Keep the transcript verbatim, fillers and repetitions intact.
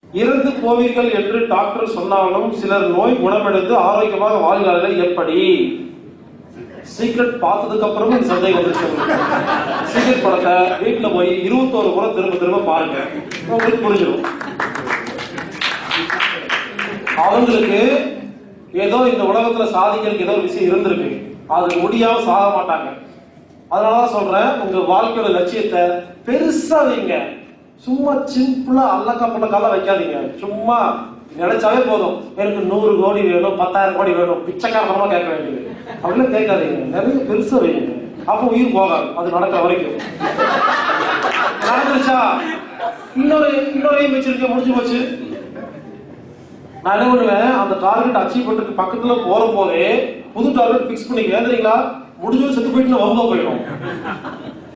இறந்து போவீர்கள் என்று டாக்டர் சொன்னாலும் சிலர் நோய் குணமடைந்து ஆரோக்கியமாக வாழ்கிறார்கள். எப்படி? சீக்ரெட் பார்த்ததுக்கு அப்புறமும் இந்த சந்தேகம் வந்துருச்சு. சீக்ரெட் படத்தை வீட்டுல போய் இருபத்தோரு முறை திரும்ப திரும்ப பாருங்க, உங்களுக்கு புரிஞ்சிடும். அவங்களுக்கு ஏதோ இந்த உலகத்துல சாதிக்கிறதுக்கு ஏதோ ஒரு விஷயம் இருந்திருக்கு, அது முடியாம சாக மாட்டாங்க. அதனாலதான் சொல்றேன், உங்க வாழ்க்கையோட லட்சியத்தை பெருசா வைங்க. சும்மா சிம்பிளா அல்லக்கா புள்ளக்கால வைக்காதீங்க. சும்மா நினைச்சாவே போதும், எனக்கு நூறு கோடி வேணும், பத்தாயிரம் கோடி வேணும், பிச்சைக்காரமா கேட்க வேண்டியது அப்படின்னு கேட்காதீங்க. நிறைய பெருசா வைங்க, அப்ப உயிர் போகாது. அது நடக்கிற வரைக்கும் நடந்துருச்சா இன்னொரு இன்னொரு வச்சிருக்க முடிஞ்சு போச்சு. நான் என்ன பண்ணுவேன், அந்த டார்கெட் அச்சீவ் பண்றதுக்கு பக்கத்துல போற போதே புது டார்கெட் பிக்ஸ் பண்ணிக்க. தெரியுங்களா, முடிஞ்சது செத்து போயிட்டு வகுப்பா போயிடும்.